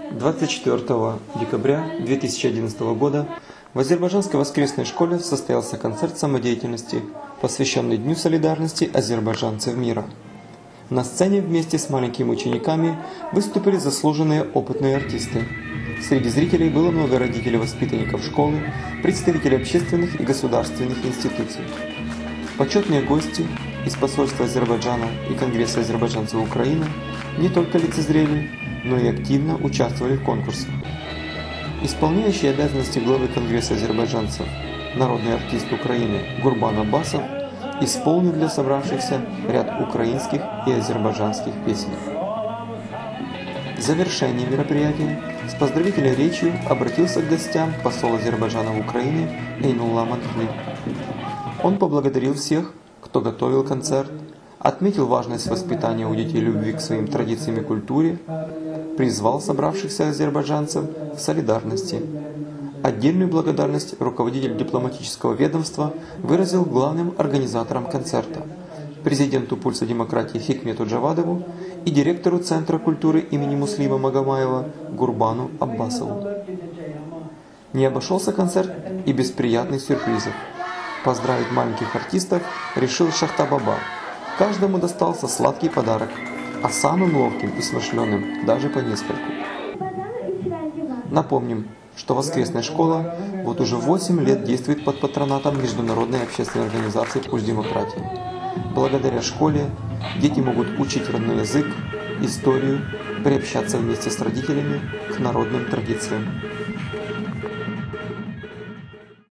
24 декабря 2011 года в Азербайджанской воскресной школе состоялся концерт самодеятельности, посвященный Дню солидарности азербайджанцев мира. На сцене вместе с маленькими учениками выступили заслуженные опытные артисты. Среди зрителей было много родителей воспитанников школы, представителей общественных и государственных институций. Почетные гости из посольства Азербайджана и Конгресса азербайджанцев Украины не только лицезрели, но и активно участвовали в конкурсах. Исполняющий обязанности главы Конгресса азербайджанцев, народный артист Украины Гурбан Аббасов исполнил для собравшихся ряд украинских и азербайджанских песен. В завершении мероприятия с поздравительной речью обратился к гостям посол Азербайджана в Украине Эйнулла Мадхли. Он поблагодарил всех, кто готовил концерт, отметил важность воспитания у детей любви к своим традициям и культуре, призвал собравшихся азербайджанцев к солидарности. Отдельную благодарность руководитель дипломатического ведомства выразил главным организаторам концерта, президенту Пульса демократии Хикмету Джавадову и директору Центра культуры имени Муслима Магомаева Гурбану Аббасову. Не обошелся концерт и без приятных сюрпризов. Поздравить маленьких артистов решил Шахта-Баба. Каждому достался сладкий подарок, а самым ловким и смышленым даже по нескольку. Напомним, что воскресная школа вот уже 8 лет действует под патронатом Международной общественной организации «Пульс демократии». Благодаря школе дети могут учить родной язык, историю, приобщаться вместе с родителями к народным традициям.